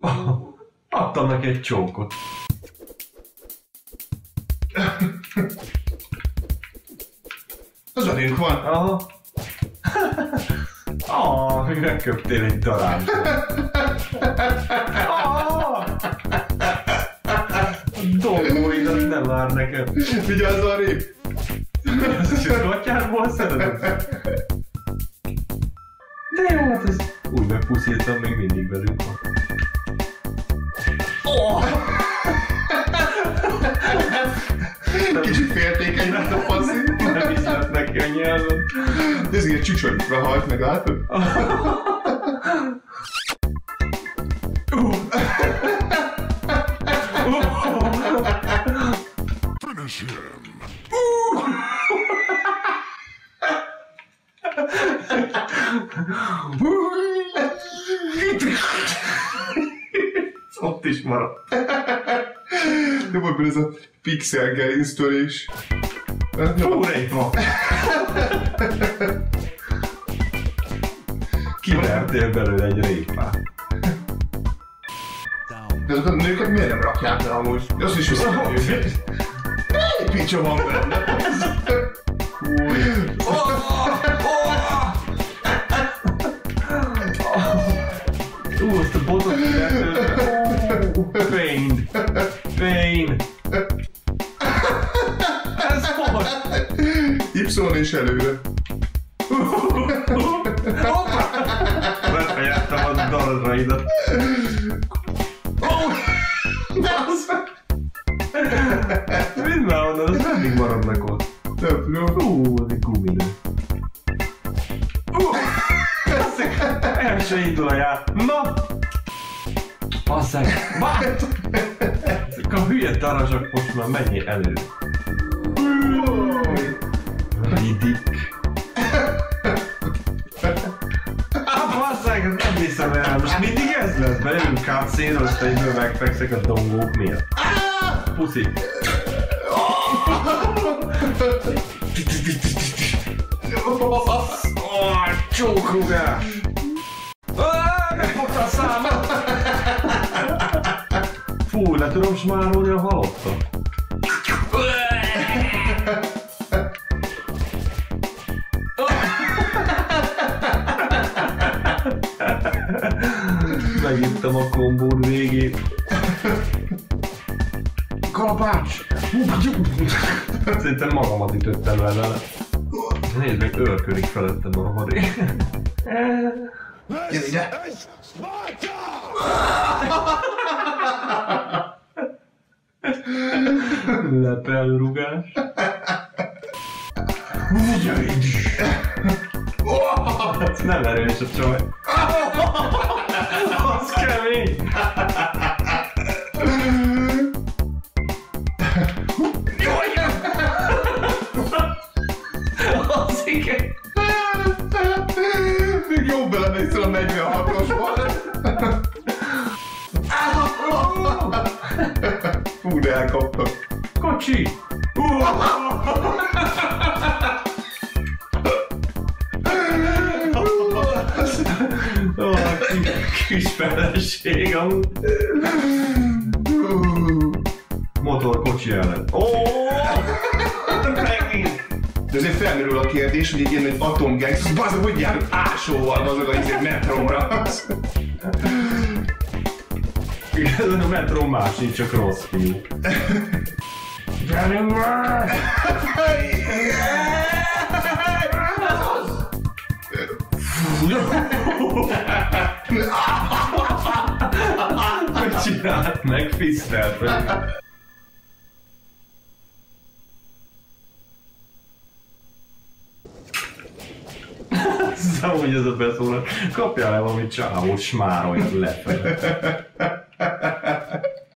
Adtam neki egy csókot. Az velünk van. Aha. Megköptél egy darázsát. Dolgóidat nem vár nekem. Vigyázz arrébb! Ezt is a gatyádból szeretem. De jó, hát ez úgy megpuszítam, még mindig velünk van. Kicsit féltékeny lett a passzív. Nem is lett neki a nyelven. Nézzük, egy csücsörükbe halt meg, látod? Finish him. Ott is maradt. Nem volt ez a pixel gerinctörés. Fúrejt van. Kivertél belőle egy répát. De azokat a nőket miért nem rakják le amúgy? Azt is viszont nőket. Melyik picsa van benne? Azt a botot Pain. Pain. Ez most. Y és előre. Befejeztem a darazsaidat. Mind már onnan, az meddig maradnak ott? Nem tudom. Az egy guminő. El se indul a jár. Na! Basszeg! Ezek a hülye darazsak most már menjél elő. Ridik. Basszeg, nem hiszem el. Most mindig ez lesz. Bejövünk cutscene, azt egyből megfekszek a dongók miatt. Puszi. Csókrugás! Megfogta a számat! Fú, le tudom smárolni a halottat. Megittem a kombón végét. Kalapács! Szerintem magamat ütöttem vele. Nézd meg, ölködik felettem a rohadék. Gyere ide! Lepelrugás. Gyere ide! Ez nem erős a csaj. Az kemény! Az igen! Még jobb belemésztél a 46-osban. Fú, de elkaptak. Kocsi! Kis feleség amúgy. Motorkocsi ellen. De azért felmerül a kérdés, hogy egy ilyen egy atomgangster, bazd, hogy jár ásóval bazd a izé metróra. Igen, a metró más, így csak rossz fiú. Gyerünk már! Hogy csinált meg? Fisztelt meg. Hiszem, hogy ez a beszólás. Kapjál le valami csávót, smárolj lefelé.